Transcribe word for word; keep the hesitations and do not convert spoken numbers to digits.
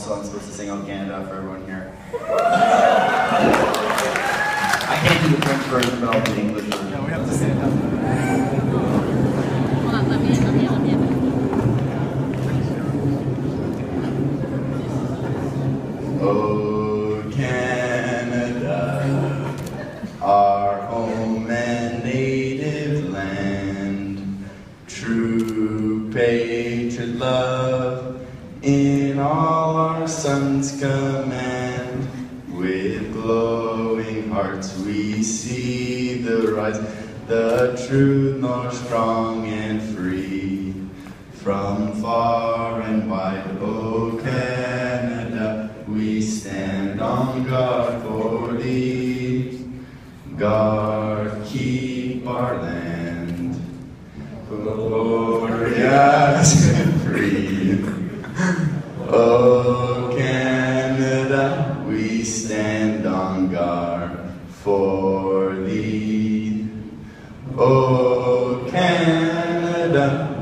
so I'm supposed to sing out Canada for everyone here. I can't do the French version, but I'll do the English version. No, we have to stand up. Hold on, let me, let me, let me. Oh, Canada, our home and native land, true patriot love in all our sons' command. With glowing hearts we see the rise, the truth nor strong and free. From far and wide, oh Canada, we stand on guard for thee. Guard, keep our land, glorious and free. Oh Canada, we stand on guard for thee. Oh Canada,